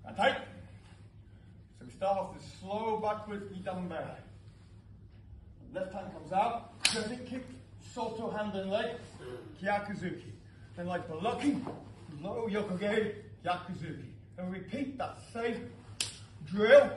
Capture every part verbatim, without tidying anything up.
Rantai. So we start off this slow backwards knee down bear. Left hand comes out, jumping kick, salto hand and leg, Hyakuzuki. Then like the lucky, low yokoge, Hyakuzuki. And repeat that same drill.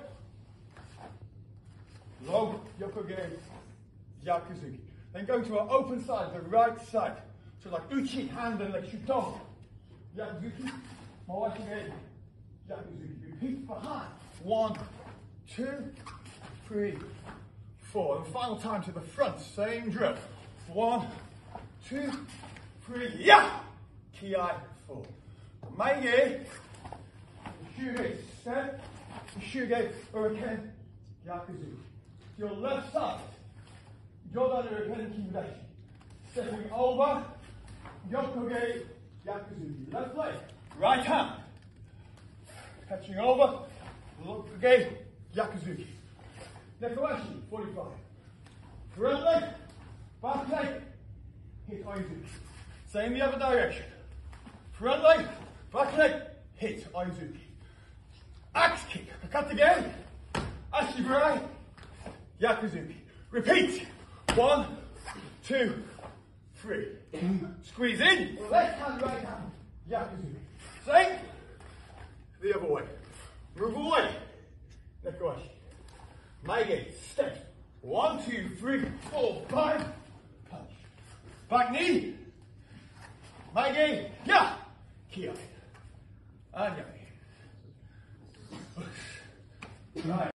Low yokoge, Hyakuzuki. Then go to our open side, the right side. So like uchi, hand and leg, shuto. Hyakuzuki, mowakuge, Hyakuzuki. Repeat behind. One, two, three, four. And final time to the front, same drill. One, two, three, yeah! Ki-ai, four. Maige, shuge, step, shuge, hurricane, Hyakuzuki. Your left side, Yodan hurricane, kimudashi. Stepping over, yokoge, Hyakuzuki. Left leg, right hand. Catching over, yokoge, Hyakuzuki. Nekoashi, forty-five. Front leg, back leg, hit Aizuki. Same the other direction. Front leg, back leg, hit Aizuki. Axe kick, cut again. Ashiburai, Hyakuzuki. Repeat. One, two, three. Squeeze in. Left hand, right hand, Hyakuzuki. Same. The other way. Move away. Nekoashi. Maige, step. One, two, three, four, five. Punch. Back knee. Maige, yeah. Ki-ai. And yai. Right.